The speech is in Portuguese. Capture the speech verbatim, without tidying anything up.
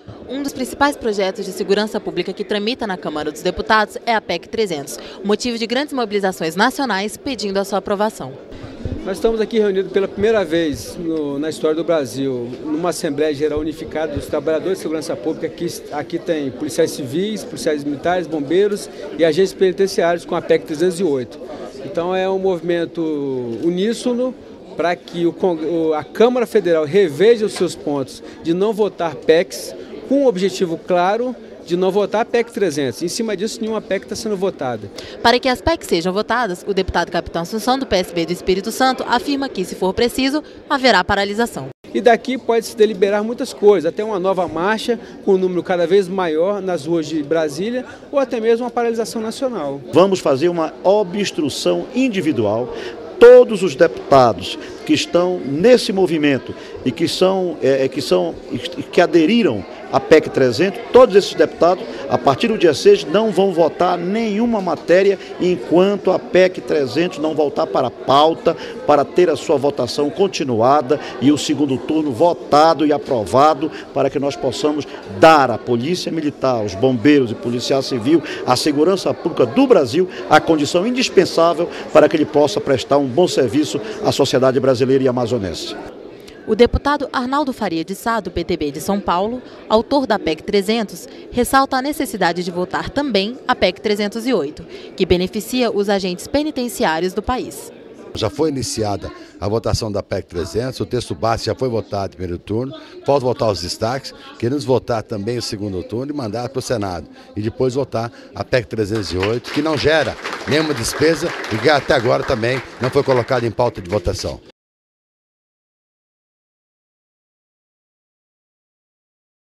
Um dos principais projetos de segurança pública que tramita na Câmara dos Deputados é a P E C trezentos, motivo de grandes mobilizações nacionais pedindo a sua aprovação. Nós estamos aqui reunidos pela primeira vez no, na história do Brasil, numa Assembleia Geral Unificada dos Trabalhadores de Segurança Pública. Aqui, aqui tem policiais civis, policiais militares, bombeiros e agentes penitenciários com a P E C trezentos e oito. Então é um movimento uníssono para que o, a Câmara Federal reveja os seus pontos de não votar P E Cs, com um objetivo claro de não votar a P E C trezentos. Em cima disso, nenhuma P E C está sendo votada. Para que as P E Cs sejam votadas, o deputado Capitão Assunção, do P S B do Espírito Santo, afirma que, se for preciso, haverá paralisação. E daqui pode-se deliberar muitas coisas, até uma nova marcha com um número cada vez maior nas ruas de Brasília, ou até mesmo uma paralisação nacional. Vamos fazer uma obstrução individual. Todos os deputados que estão nesse movimento e que são, é, que são que aderiram à P E C trezentos, todos esses deputados, a partir do dia seis, não vão votar nenhuma matéria enquanto a P E C trezentos não voltar para a pauta, para ter a sua votação continuada e o segundo turno votado e aprovado, para que nós possamos dar à Polícia Militar, aos bombeiros e policial civil, à segurança pública do Brasil, a condição indispensável para que ele possa prestar um bom serviço à sociedade brasileira e amazonense. O deputado Arnaldo Faria de Sá, do P T B de São Paulo, autor da P E C trezentos, ressalta a necessidade de votar também a P E C trezentos e oito, que beneficia os agentes penitenciários do país. Já foi iniciada a votação da P E C trezentos, o texto base já foi votado no primeiro turno, falta votar os destaques, queremos votar também o segundo turno e mandar para o Senado. E depois votar a P E C trezentos e oito, que não gera nenhuma despesa e que até agora também não foi colocada em pauta de votação.